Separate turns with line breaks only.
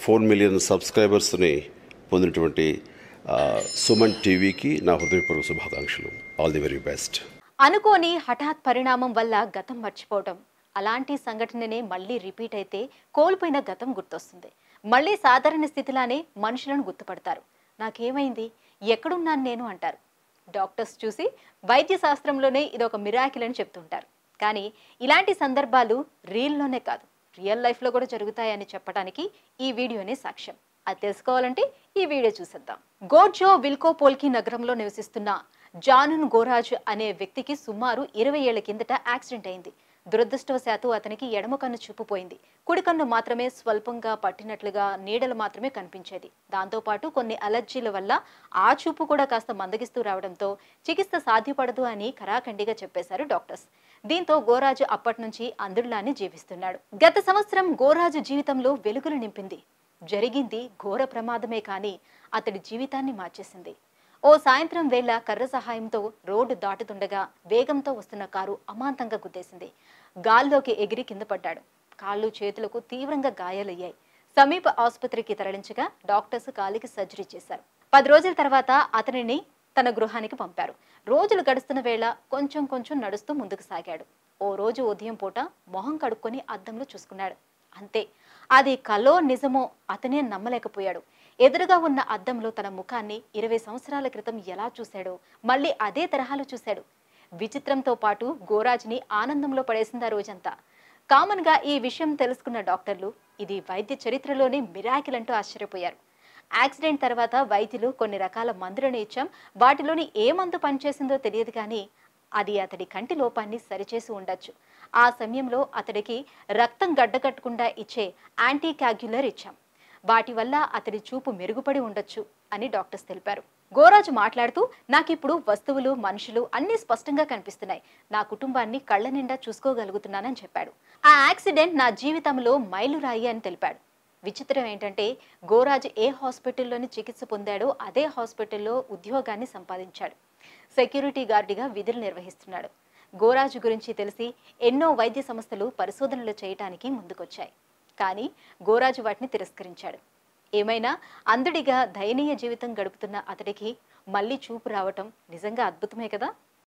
4 million సబ్స్క్రైబర్స్ని పొందినటువంటి సుమన్ టీవీకి నా హృదయపూర్వక శుభాకాంక్షలు. All the very best.
అనుకోని హఠాత్ పరిణామం వల్ల గతం మర్చిపోవడం, అలాంటి సంఘటననే మళ్ళీ రిపీట్ అయితే కోల్పోయిన గతం గుర్తొస్తుంది. మళ్ళీ సాధారణ స్థితిలానే మనుషులను గుర్తుపడతారు. నాకేమైంది, ఎక్కడున్నాను నేను అంటారు. డాక్టర్స్ చూసి వైద్య శాస్త్రంలోనే ఇదొక మిరాకిల్ అని చెప్తుంటారు. కానీ ఇలాంటి సందర్భాలు రీల్లోనే కాదు, రియల్ లైఫ్లో కూడా జరుగుతాయని చెప్పడానికి ఈ వీడియోనే సాక్ష్యం. అది తెలుసుకోవాలంటే ఈ వీడియో చూసేద్దాం. గోర్జో విల్కోపోల్కి నగరంలో నివసిస్తున్న జానున్ గోరాజ్ అనే వ్యక్తికి సుమారు 20 ఏళ్ల కిందట యాక్సిడెంట్ అయింది. దురదృష్టవశాత్తు అతనికి ఎడమ కన్ను చూపుపోయింది. కుడి కన్ను మాత్రమే స్వల్పంగా పట్టినట్లుగా నీడలు మాత్రమే కనిపించేది. దాంతోపాటు కొన్ని అలర్జీల వల్ల ఆ చూపు కూడా కాస్త మందగిస్తూ రావడంతో చికిత్స సాధ్యపడదు అని ఖరాఖండిగా చెప్పేశారు డాక్టర్స్. దీంతో గోరాజు అప్పటి నుంచి అంధుడిలానే జీవిస్తున్నాడు. గత సంవత్సరం గోరాజు జీవితంలో వెలుగులు నింపింది. జరిగింది ఘోర ప్రమాదమే కానీ అతడి జీవితాన్ని మార్చేసింది. ఓ సాయంత్రం వేళ కర్ర సహాయంతో రోడ్డు దాటుతుండగా వేగంతో వస్తున్న కారు అమాంతంగా గుద్దేసింది. గాల్లోకి ఎగిరి కింద పడ్డాడు. కాళ్ళు చేతులకు తీవ్రంగా గాయాలయ్యాయి. సమీప ఆసుపత్రికి తరలించగా డాక్టర్స్ కాలికి సర్జరీ చేశారు. 10 రోజుల తర్వాత అతనిని తన గృహానికి పంపారు. రోజులు గడుస్తున్న వేళ కొంచెం కొంచెం నడుస్తూ ముందుకు సాగాడు. ఓ రోజు ఉదయం పూట మొహం కడుక్కొని అద్దంలో చూసుకున్నాడు. అంతే, అది కలో నిజమో అతనే నమ్మలేకపోయాడు. ఎదురుగా ఉన్న అద్దంలో తన ముఖాన్ని 20 సంవత్సరాల క్రితం ఎలా చూశాడో మళ్ళీ అదే తరహాలో చూశాడు. విచిత్రంతో పాటు గోరాజ్ని ఆనందంలో పడేసింది ఆ రోజంతా. కామన్గా ఈ విషయం తెలుసుకున్న డాక్టర్లు ఇది వైద్య చరిత్రలోనే మిరాకిల్ అంటూ ఆశ్చర్యపోయారు. యాక్సిడెంట్ తర్వాత వైద్యులు కొన్ని రకాల మందులను ఇచ్చాం, వాటిలోని ఏ మందు పనిచేసిందో తెలియదు కానీ అది అతడి కంటి లోపాన్ని సరిచేసి ఉండొచ్చు. ఆ సమయంలో అతడికి రక్తం గడ్డకట్టకుండా ఇచ్చే యాంటీ క్యాగ్యులర్ ఇచ్చాం, వాటి వల్ల అతడి చూపు మెరుగుపడి ఉండొచ్చు అని డాక్టర్స్ తెలిపారు. గోరాజు మాట్లాడుతూ, నాకిప్పుడు వస్తువులు, మనుషులు అన్నీ స్పష్టంగా కనిపిస్తున్నాయి. నా కుటుంబాన్ని కళ్ళ నిండా చూసుకోగలుగుతున్నానని చెప్పాడు. ఆ యాక్సిడెంట్ నా జీవితంలో మైలురాయి అని తెలిపాడు. విచిత్రం ఏంటంటే గోరాజు ఏ హాస్పిటల్లోని చికిత్స పొందాడో అదే హాస్పిటల్లో ఉద్యోగాన్ని సంపాదించాడు. సెక్యూరిటీ గార్డుగా విధులు నిర్వహిస్తున్నాడు. గోరాజు గురించి తెలిసి ఎన్నో వైద్య సంస్థలు పరిశోధనలు చేయటానికి ముందుకొచ్చాయి. కానీ గోరాజు వాటిని తిరస్కరించాడు. ఏమైనా అంధుడిగా దయనీయ జీవితం గడుపుతున్న అతడికి మళ్ళీ చూపు రావటం నిజంగా అద్భుతమే కదా.